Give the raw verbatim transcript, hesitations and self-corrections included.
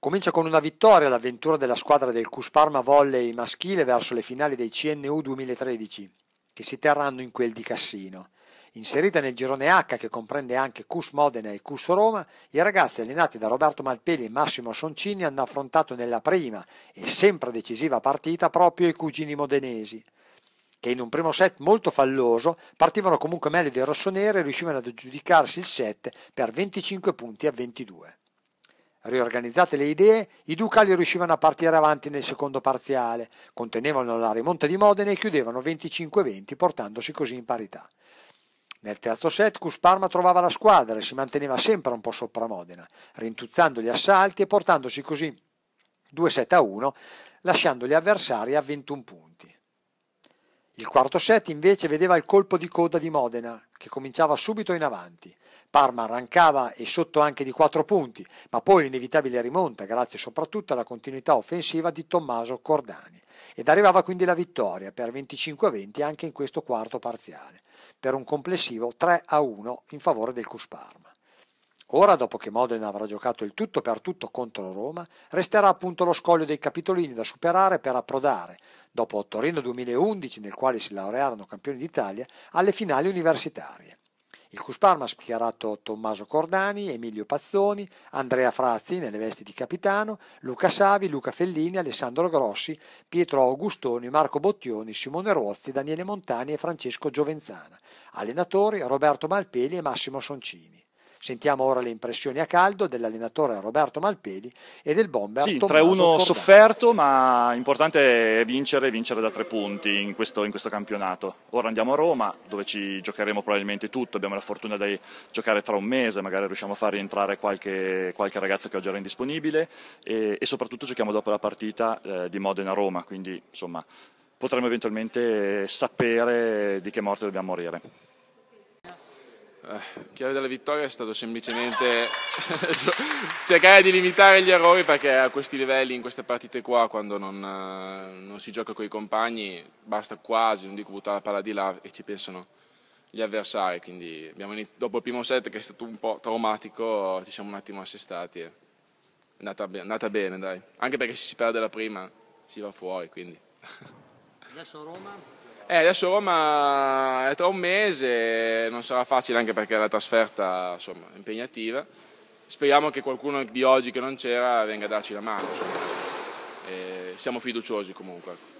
Comincia con una vittoria l'avventura della squadra del Cus Parma Volley maschile verso le finali dei C N U duemilatredici, che si terranno in quel di Cassino. Inserita nel girone H, che comprende anche Cus Modena e Cus Roma, i ragazzi allenati da Roberto Malpeli e Massimo Soncini hanno affrontato nella prima e sempre decisiva partita proprio i cugini modenesi, che in un primo set molto falloso partivano comunque meglio dei rossoneri e riuscivano ad aggiudicarsi il set per venticinque punti a ventidue. Riorganizzate le idee, i ducali riuscivano a partire avanti nel secondo parziale, contenevano la rimonta di Modena e chiudevano venticinque a venti, portandosi così in parità. Nel terzo set Cus Parma trovava la squadra e si manteneva sempre un po' sopra Modena, rintuzzando gli assalti e portandosi così due sette a uno, lasciando gli avversari a ventuno punti. Il quarto set invece vedeva il colpo di coda di Modena, che cominciava subito in avanti. Parma arrancava e sotto anche di quattro punti, ma poi l'inevitabile rimonta, grazie soprattutto alla continuità offensiva di Tommaso Cordani, ed arrivava quindi la vittoria per venticinque a venti anche in questo quarto parziale, per un complessivo tre a uno in favore del Cus Parma. Ora, dopo che Modena avrà giocato il tutto per tutto contro Roma, resterà appunto lo scoglio dei capitolini da superare per approdare, dopo Torino duemilaundici, nel quale si laurearono campioni d'Italia, alle finali universitarie. Il Cus Parma ha schierato Tommaso Cordani, Emilio Pazzoni, Andrea Frazzi nelle vesti di capitano, Luca Savi, Luca Fellini, Alessandro Grossi, Pietro Augustoni, Marco Bottioni, Simone Rozzi, Daniele Montani e Francesco Giovenzana. Allenatori Roberto Malpeli e Massimo Soncini. Sentiamo ora le impressioni a caldo dell'allenatore Roberto Malpeli e del bomber sì, Tommaso tre a uno Cordani. sofferto, ma importante è vincere, vincere da tre punti in questo, in questo campionato. Ora andiamo a Roma, dove ci giocheremo probabilmente tutto, abbiamo la fortuna di giocare tra un mese, magari riusciamo a far rientrare qualche, qualche ragazzo che oggi era indisponibile e, e soprattutto giochiamo dopo la partita eh, di Modena-Roma, quindi insomma potremo eventualmente sapere di che morte dobbiamo morire. Eh, chiave della vittoria è stato semplicemente cercare di limitare gli errori, perché a questi livelli, in queste partite qua, quando non, non si gioca con i compagni, basta quasi, non dico buttare la palla di là, e ci pensano gli avversari. Quindi abbiamo iniziato, dopo il primo set, che è stato un po' traumatico, ci siamo un attimo assestati e è andata, è andata bene, dai. Anche perché se si perde la prima si va fuori, quindi. Adesso Roma? Eh, adesso Roma è tra un mese, non sarà facile anche perché la trasferta, insomma, è impegnativa. Speriamo che qualcuno di oggi che non c'era venga a darci la mano, insomma. E siamo fiduciosi comunque.